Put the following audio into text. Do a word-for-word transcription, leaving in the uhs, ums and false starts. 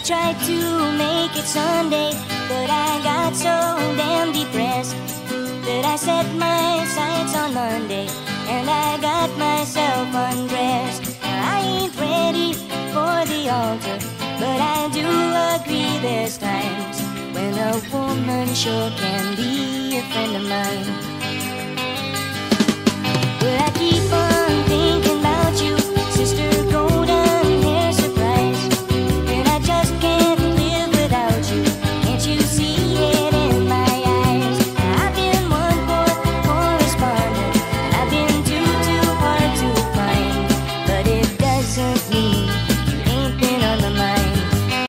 tried to make it Sunday, but I got so damn depressed that I set my sights on Monday, and I got myself undressed. I ain't ready for the altar, but I do agree there's times when a woman sure can be a friend of mine.